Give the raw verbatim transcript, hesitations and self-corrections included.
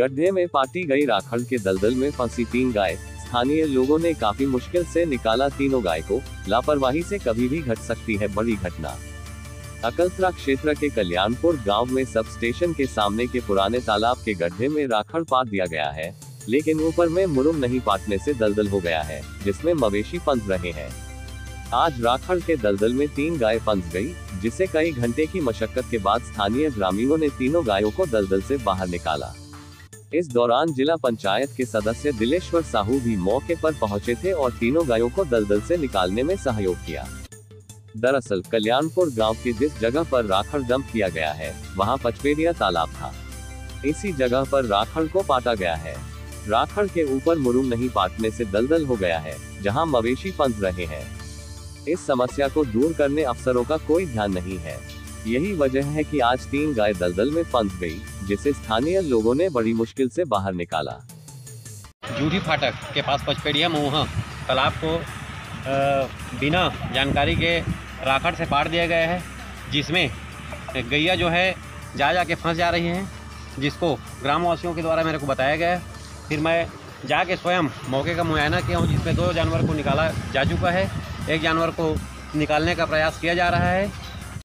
गड्ढे में पाटी गई राखड़ के दलदल में फंसी तीन गाय। स्थानीय लोगों ने काफी मुश्किल से निकाला तीनों गाय को। लापरवाही से कभी भी घट सकती है बड़ी घटना। अकलतरा क्षेत्र के कल्याणपुर गांव में सब स्टेशन के सामने के पुराने तालाब के गड्ढे में राखड़ पाट दिया गया है, लेकिन ऊपर में मुरुम नहीं पाटने से दलदल हो गया है, जिसमें मवेशी फंस रहे हैं। आज राखड़ के दलदल में तीन गाय फंस गई, जिसे कई घंटे की मशक्कत के बाद स्थानीय ग्रामीणों ने तीनों गायों को दलदल से बाहर निकाला। इस दौरान जिला पंचायत के सदस्य दिलेश्वर साहू भी मौके पर पहुंचे थे और तीनों गायों को दलदल से निकालने में सहयोग किया। दरअसल कल्याणपुर गांव की जिस जगह पर राखड़ डंप किया गया है, वहां पचपेड़िया तालाब था। इसी जगह पर राखड़ को पाटा गया है। राखड़ के ऊपर मुरुम नहीं पाटने से दलदल हो गया है, जहां मवेशी फंस रहे हैं। इस समस्या को दूर करने अफसरों का कोई ध्यान नहीं है। यही वजह है कि आज तीन गाय दलदल में फंस गई, जिसे स्थानीय लोगों ने बड़ी मुश्किल से बाहर निकाला। जूठी फाटक के पास पचपेड़िया मोहा तालाब को बिना जानकारी के राखड़ से पाट दिया गया है, जिसमें गैया जो है जा जा के फंस जा रही हैं, जिसको ग्रामवासियों के द्वारा मेरे को बताया गया है। फिर मैं जाके स्वयं मौके का मुआयना किया हूँ, जिसमें दो जानवर को निकाला जा चुका है। एक जानवर को निकालने का प्रयास किया जा रहा है।